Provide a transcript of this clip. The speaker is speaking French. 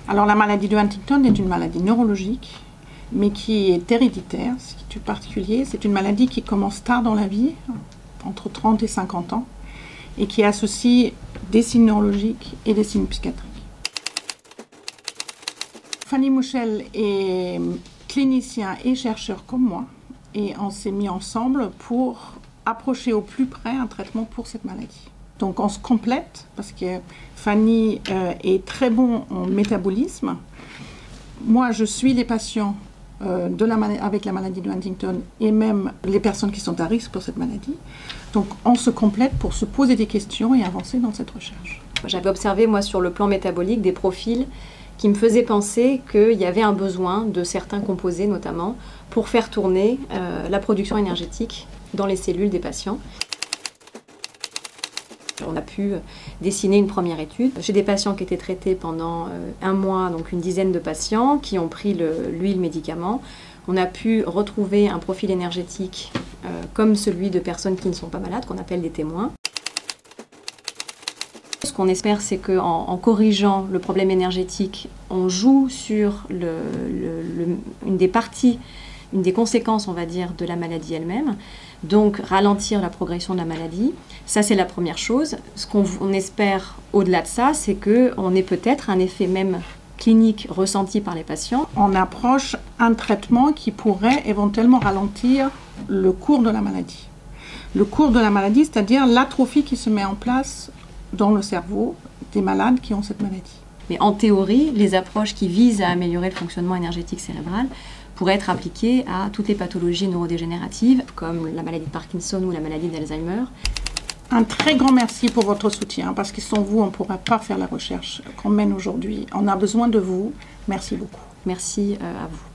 Alors la maladie de Huntington est une maladie neurologique, mais qui est héréditaire, ce qui est particulier. C'est une maladie qui commence tard dans la vie, entre 30 et 50 ans, et qui associe des signes neurologiques et des signes psychiatriques. Fanny Mouchel est clinicien et chercheur comme moi, et on s'est mis ensemble pour approcher au plus près un traitement pour cette maladie. Donc on se complète, parce que Fanny est très bon en métabolisme. Moi, je suis les patients avec la maladie de Huntington et même les personnes qui sont à risque pour cette maladie. Donc on se complète pour se poser des questions et avancer dans cette recherche. J'avais observé, moi, sur le plan métabolique, des profils qui me faisaient penser qu'il y avait un besoin de certains composés, notamment, pour faire tourner la production énergétique dans les cellules des patients. On a pu dessiner une première étude. J'ai des patients qui étaient traités pendant un mois, donc une dizaine de patients qui ont pris l'huile médicament. On a pu retrouver un profil énergétique comme celui de personnes qui ne sont pas malades, qu'on appelle des témoins. Ce qu'on espère, c'est qu'en corrigeant le problème énergétique, on joue sur une des conséquences, on va dire, de la maladie elle-même, donc ralentir la progression de la maladie. Ça, c'est la première chose. Ce qu'on espère au-delà de ça, c'est qu'on ait peut-être un effet même clinique ressenti par les patients. On approche un traitement qui pourrait éventuellement ralentir le cours de la maladie. Le cours de la maladie, c'est-à-dire l'atrophie qui se met en place dans le cerveau des malades qui ont cette maladie. Mais en théorie, les approches qui visent à améliorer le fonctionnement énergétique cérébral pourraient être appliquées à toutes les pathologies neurodégénératives, comme la maladie de Parkinson ou la maladie d'Alzheimer. Un très grand merci pour votre soutien, parce que sans vous, on ne pourra pas faire la recherche qu'on mène aujourd'hui. On a besoin de vous. Merci beaucoup. Merci à vous.